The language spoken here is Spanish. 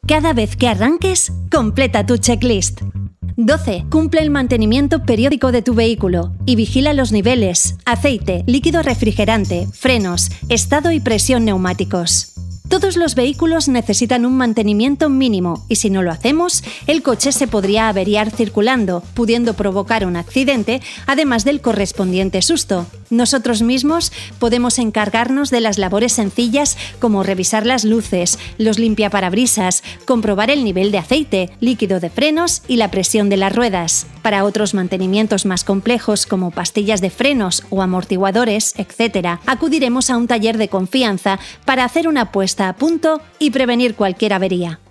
Cada vez que arranques, completa tu checklist. 12. Cumple el mantenimiento periódico de tu vehículo y vigila los niveles, aceite, líquido refrigerante, frenos, estado y presión neumáticos. Todos los vehículos necesitan un mantenimiento mínimo y si no lo hacemos, el coche se podría averiar circulando, pudiendo provocar un accidente, además del correspondiente susto. Nosotros mismos podemos encargarnos de las labores sencillas como revisar las luces, los limpiaparabrisas, comprobar el nivel de aceite, líquido de frenos y la presión de las ruedas. Para otros mantenimientos más complejos como pastillas de frenos o amortiguadores, etc., acudiremos a un taller de confianza para hacer una puesta a punto y prevenir cualquier avería.